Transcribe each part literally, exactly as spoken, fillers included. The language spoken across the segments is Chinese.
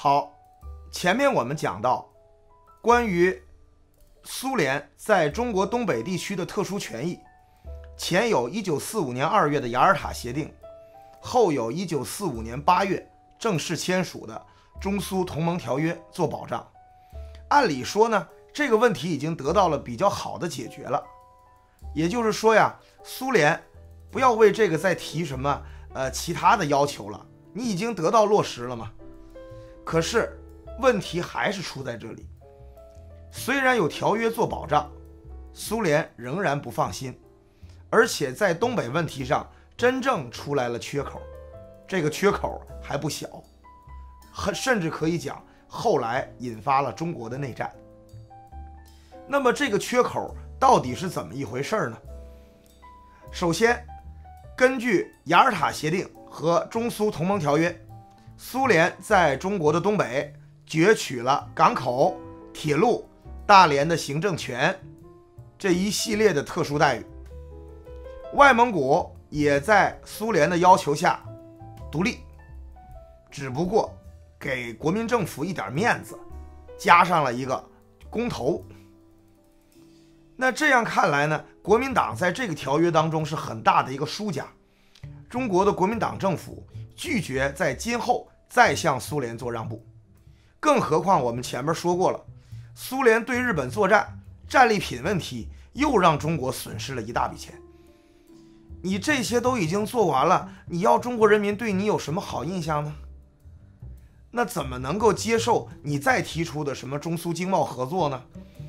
好，前面我们讲到关于苏联在中国东北地区的特殊权益，前有一九四五年二月的雅尔塔协定，后有一九四五年八月正式签署的中苏同盟条约做保障。按理说呢，这个问题已经得到了比较好的解决了。也就是说呀，苏联不要为这个再提什么呃其他的要求了，你已经得到落实了嘛。可是问题还是出在这里，虽然有条约做保障，苏联仍然不放心，而且在东北问题上真正出来了缺口，这个缺口还不小，甚至可以讲后来引发了中国的内战。那么这个缺口到底是怎么一回事呢？首先，根据雅尔塔协定和中苏同盟条约，苏联在中国的东北攫取了港口、铁路、大连的行政权这一系列的特殊待遇。外蒙古也在苏联的要求下独立，只不过给国民政府一点面子，加上了一个公投。那这样看来呢，国民党在这个条约当中是很大的一个输家。中国的国民党政府拒绝在今后再向苏联做让步，更何况我们前面说过了，苏联对日本作战，战利品问题又让中国损失了一大笔钱。你这些都已经做完了，你要中国人民对你有什么好印象呢？那怎么能够接受你再提出的什么中苏经贸合作呢？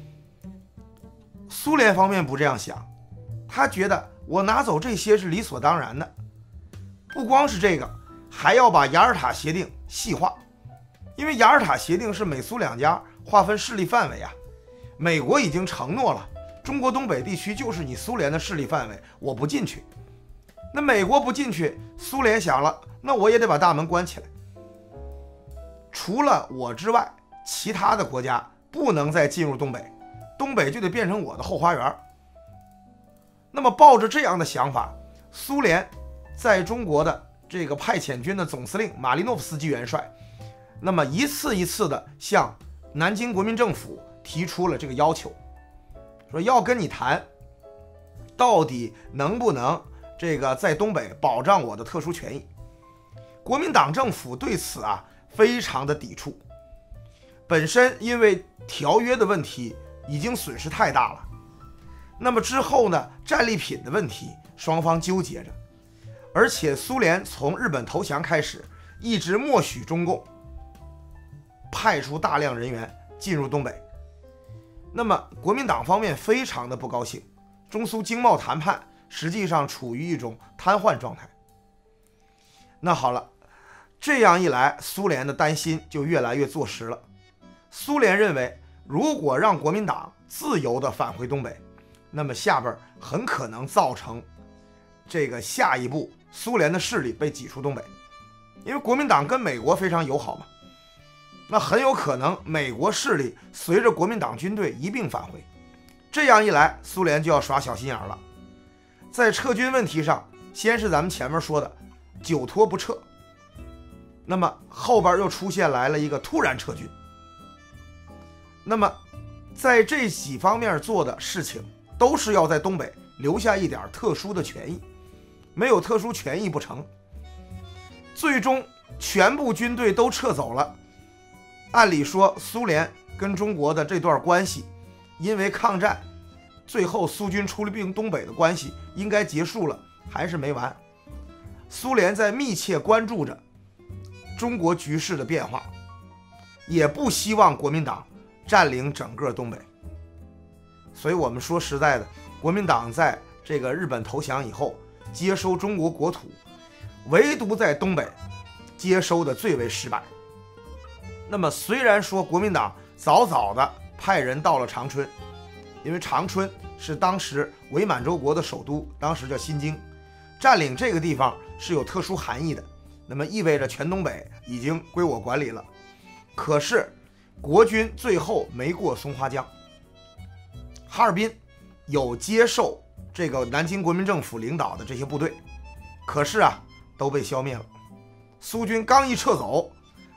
苏联方面不这样想，他觉得我拿走这些是理所当然的。不光是这个，还要把雅尔塔协定细化，因为雅尔塔协定是美苏两家划分势力范围啊。美国已经承诺了，中国东北地区就是你苏联的势力范围，我不进去。那美国不进去，苏联想了，那我也得把大门关起来，除了我之外，其他的国家不能再进入东北，东北就得变成我的后花园。那么抱着这样的想法，苏联在中国的这个派遣军的总司令马利诺夫斯基元帅，那么一次一次的向南京国民政府提出了这个要求，说要跟你谈，到底能不能这个在东北保障我的特殊权益。国民党政府对此啊非常的抵触，本身因为条约的问题已经损失太大了，那么之后呢，战利品的问题双方纠结着，而且苏联从日本投降开始一直默许中共派出大量人员进入东北，那么国民党方面非常的不高兴，中苏经贸谈判实际上处于一种瘫痪状态。那好了，这样一来，苏联的担心就越来越坐实了。苏联认为，如果让国民党自由地返回东北，那么下边很可能造成这个下一步苏联的势力被挤出东北，因为国民党跟美国非常友好嘛，那很有可能美国势力随着国民党军队一并返回。这样一来，苏联就要耍小心眼了。在撤军问题上，先是咱们前面说的久拖不撤，那么后边又出现来了一个突然撤军。那么在这几方面做的事情都是要在东北留下一点特殊的权益，没有特殊权益不成。最终全部军队都撤走了，按理说苏联跟中国的这段关系，因为抗战最后苏军出兵东北的关系应该结束了，还是没完。苏联在密切关注着中国局势的变化，也不希望国民党占领整个东北。所以我们说实在的，国民党在这个日本投降以后接收中国国土，唯独在东北接收的最为失败。那么虽然说国民党早早的派人到了长春，因为长春是当时伪满洲国的首都，当时叫新京，占领这个地方是有特殊含义的，那么意味着全东北已经归我管理了。可是国军最后没过松花江，哈尔滨有接受这个南京国民政府领导的这些部队，可是啊都被消灭了。苏军刚一撤走，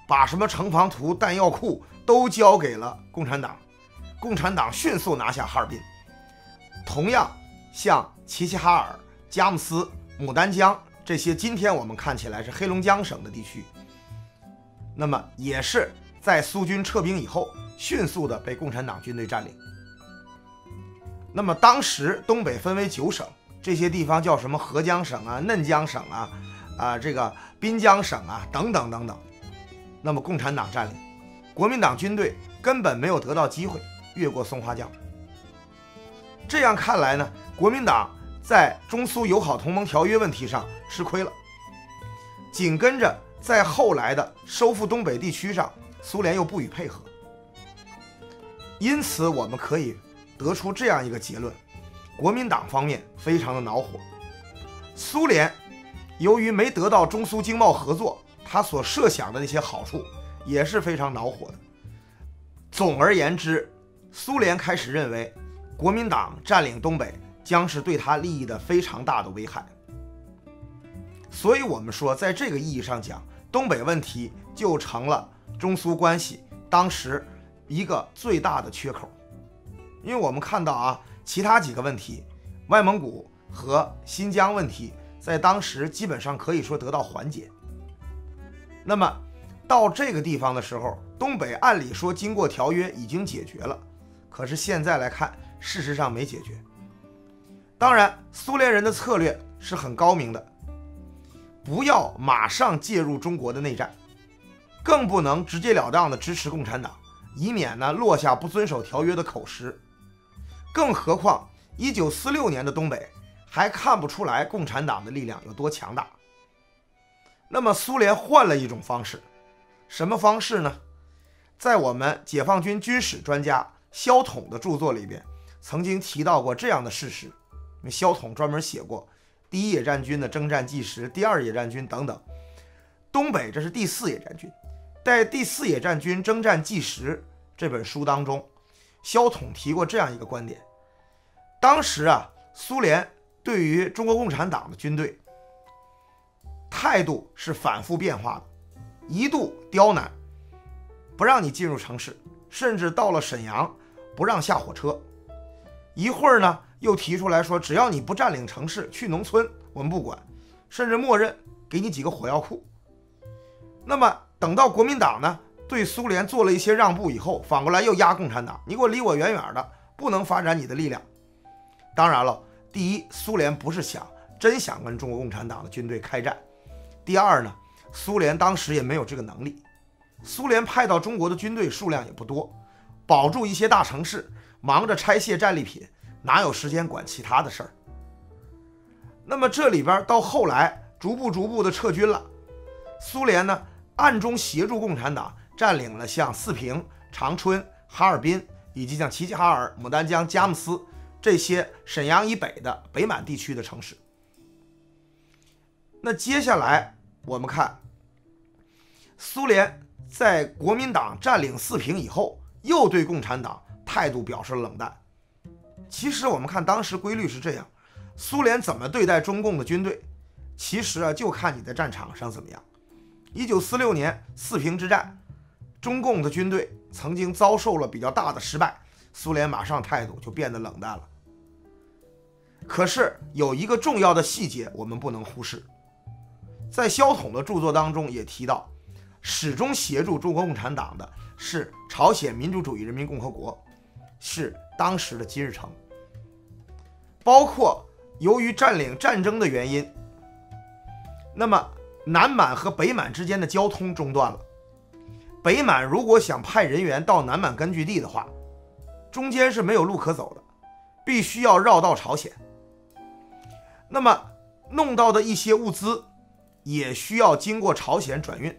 把什么城防图、弹药库都交给了共产党，共产党迅速拿下哈尔滨。同样，像齐齐哈尔、佳木斯、牡丹江这些今天我们看起来是黑龙江省的地区，那么也是在苏军撤兵以后迅速的被共产党军队占领。那么当时东北分为九省，这些地方叫什么合江省啊、嫩江省啊、啊这个滨江省啊等等等等。那么共产党占领，国民党军队根本没有得到机会越过松花江。这样看来呢，国民党在中苏友好同盟条约问题上吃亏了。紧跟着在后来的收复东北地区上，苏联又不予配合。因此我们可以得出这样一个结论，国民党方面非常的恼火，苏联由于没得到中苏经贸合作，他所设想的那些好处也是非常恼火的。总而言之，苏联开始认为国民党占领东北将是对他利益的非常大的危害。所以我们说，在这个意义上讲，东北问题就成了中苏关系当时一个最大的缺口。因为我们看到啊，其他几个问题，外蒙古和新疆问题在当时基本上可以说得到缓解。那么到这个地方的时候，东北按理说经过条约已经解决了，可是现在来看，事实上没解决。当然，苏联人的策略是很高明的，不要马上介入中国的内战，更不能直截了当的支持共产党，以免呢落下不遵守条约的口实。更何况一九四六年的东北还看不出来共产党的力量有多强大。那么苏联换了一种方式，什么方式呢？在我们解放军军史专家萧统的著作里边曾经提到过这样的事实。萧统专门写过第一野战军的征战纪实、第二野战军等等。东北这是第四野战军，在第四野战军征战纪实这本书当中，萧统提过这样一个观点：当时啊，苏联对于中国共产党的军队态度是反复变化的，一度刁难，不让你进入城市，甚至到了沈阳不让下火车。一会儿呢，又提出来说，只要你不占领城市，去农村我们不管，甚至默认给你几个火药库。那么等到国民党呢对苏联做了一些让步以后，反过来又压共产党，你给我离我远远的，不能发展你的力量。当然了，第一，苏联不是想真想跟中国共产党的军队开战；第二呢，苏联当时也没有这个能力，苏联派到中国的军队数量也不多，保住一些大城市，忙着拆卸战利品，哪有时间管其他的事儿？那么这里边到后来逐步逐步的撤军了，苏联呢暗中协助共产党占领了像四平、长春、哈尔滨以及像齐齐哈尔、牡丹江、佳木斯这些沈阳以北的北满地区的城市。那接下来我们看，苏联在国民党占领四平以后，又对共产党态度表示了冷淡。其实我们看当时规律是这样，苏联怎么对待中共的军队，其实啊就看你在战场上怎么样。一九四六年四平之战，中共的军队曾经遭受了比较大的失败，苏联马上态度就变得冷淡了。可是有一个重要的细节我们不能忽视，在萧统的著作当中也提到，始终协助中国共产党的是朝鲜民主主义人民共和国，是当时的金日成。包括由于占领战争的原因，那么南满和北满之间的交通中断了，北满如果想派人员到南满根据地的话，中间是没有路可走的，必须要绕道朝鲜。那么弄到的一些物资也需要经过朝鲜转运。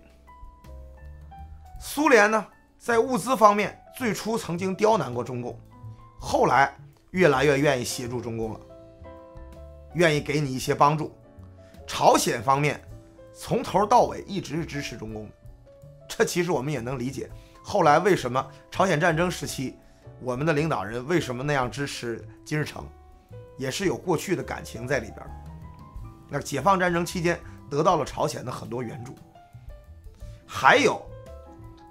苏联呢在物资方面最初曾经刁难过中共，后来越来越愿意协助中共了，愿意给你一些帮助。朝鲜方面从头到尾一直是支持中共的，这其实我们也能理解后来为什么朝鲜战争时期我们的领导人为什么那样支持金日成，也是有过去的感情在里边。那解放战争期间得到了朝鲜的很多援助。还有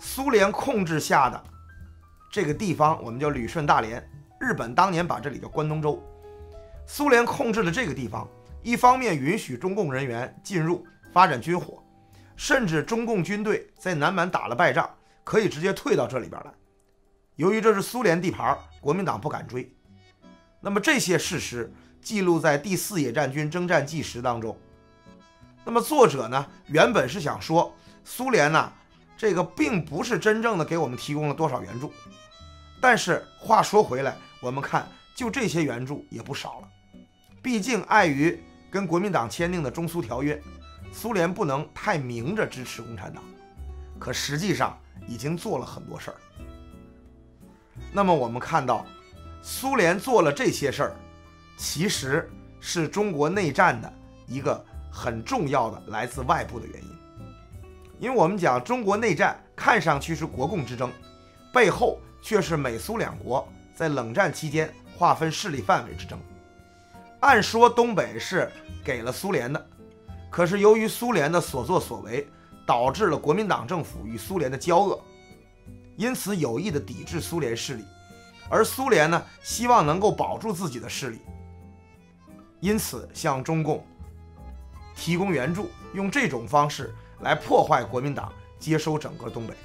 苏联控制下的这个地方，我们叫旅顺大连，日本当年把这里叫关东州。苏联控制的这个地方，一方面允许中共人员进入发展军火，甚至中共军队在南满打了败仗，可以直接退到这里边来。由于这是苏联地盘，国民党不敢追。那么这些事实记录在第四野战军征战纪实当中。那么作者呢，原本是想说苏联呢，这个并不是真正的给我们提供了多少援助，但是话说回来，我们看就这些援助也不少了。毕竟碍于跟国民党签订的中苏条约，苏联不能太明着支持共产党，可实际上已经做了很多事儿。那么我们看到苏联做了这些事儿，其实是中国内战的一个很重要的来自外部的原因。因为我们讲中国内战看上去是国共之争，背后却是美苏两国在冷战期间划分势力范围之争。按说东北是给了苏联的，可是由于苏联的所作所为，导致了国民党政府与苏联的交恶，因此有意的抵制苏联势力。而苏联呢，希望能够保住自己的势力，因此向中共提供援助，用这种方式来破坏国民党接收整个东北。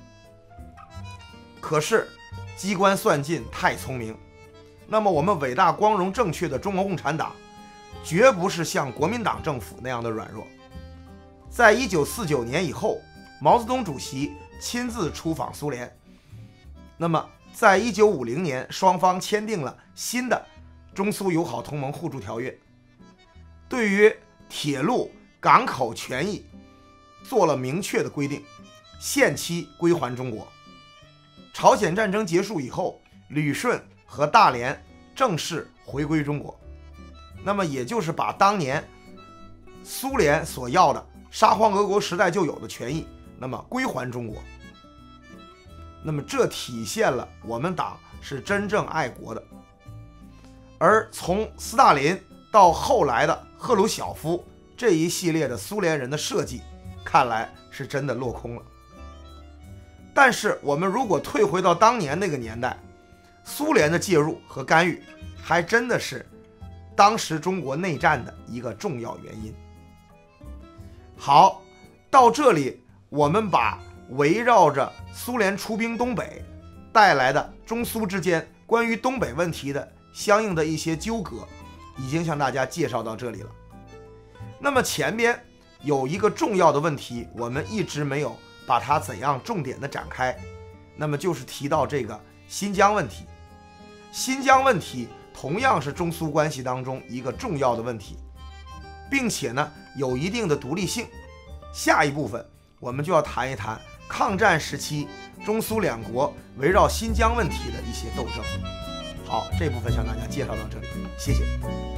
可是机关算尽太聪明，那么我们伟大光荣正确的中国共产党绝不是像国民党政府那样的软弱。在一九四九年以后，毛泽东主席亲自出访苏联，那么在一九五零年双方签订了新的中苏友好同盟互助条约，对于铁路港口权益做了明确的规定，限期归还中国。朝鲜战争结束以后，旅顺和大连正式回归中国，那么也就是把当年苏联所要的沙皇俄国时代就有的权益，那么归还中国。那么这体现了我们党是真正爱国的。而从斯大林到后来的赫鲁晓夫这一系列的苏联人的设计，看来是真的落空了。但是我们如果退回到当年那个年代，苏联的介入和干预还真的是当时中国内战的一个重要原因。好，到这里我们把围绕着苏联出兵东北带来的中苏之间关于东北问题的相应的一些纠葛已经向大家介绍到这里了。那么前边有一个重要的问题，我们一直没有把它怎样重点的展开，那么就是提到这个新疆问题。新疆问题同样是中苏关系当中一个重要的问题，并且呢有一定的独立性。下一部分我们就要谈一谈抗战时期中苏两国围绕新疆问题的一些斗争。好，这部分向大家介绍到这里，谢谢。